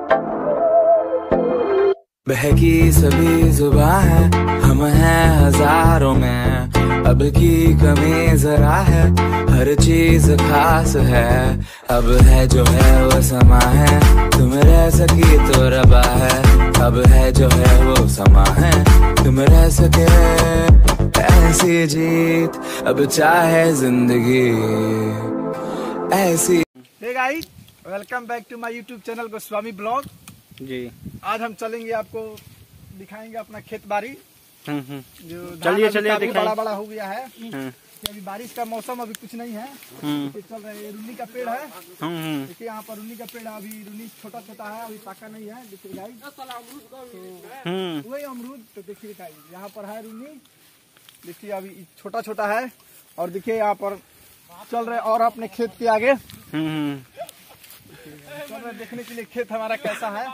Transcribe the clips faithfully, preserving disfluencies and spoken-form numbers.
बहकी सभी जुबां है, हम हैं हजारों में, अब की कमी जरा है, हर चीज खास है। अब है जो है वो समा है, तुम रह सकी तो रबा है। अब है जो है वो समा है, तुम रह सके ऐसी जीत, अब चाहे जिंदगी ऐसी। Hey guys, welcome back to my YouTube channel Goswami blog ji. आज हम चलेंगे, आपको दिखाएंगे अपना खेत बाड़ी। जो चलिए चलिए दिखाएं। बड़ा बड़ा हो गया है, अभी बारिश का मौसम, अभी कुछ नहीं है, चल रहे हैं। रुन्नी का पेड़ है, देखिए यहाँ पर रुन्नी का पेड़ है। अभी रुन्नी छोटा छोटा है, अभी पाका नहीं है। देखिए गाइस, तो वही अमरूद। तो देखिए गाइस, यहाँ पर है रुन्नी, देखिए अभी छोटा छोटा है। और देखिए यहाँ पर चल रहे और अपने खेत के आगे चल रहे देखने के लिए खेत हमारा कैसा है।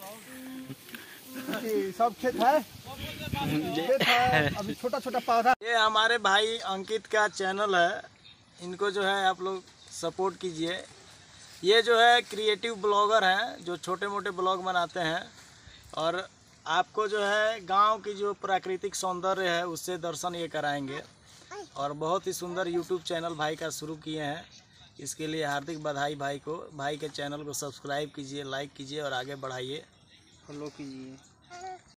सब खेत है, खेत है, अभी छोटा छोटा पौधा। ये हमारे भाई अंकित का चैनल है, इनको जो है आप लोग सपोर्ट कीजिए। ये जो है क्रिएटिव ब्लॉगर हैं, जो छोटे मोटे ब्लॉग बनाते हैं और आपको जो है गांव की जो प्राकृतिक सौंदर्य है उससे दर्शन ये कराएंगे। और बहुत ही सुंदर यूट्यूब चैनल भाई का शुरू किए हैं, इसके लिए हार्दिक बधाई भाई को। भाई के चैनल को सब्सक्राइब कीजिए, लाइक कीजिए और आगे बढ़ाइए, फॉलो कीजिए।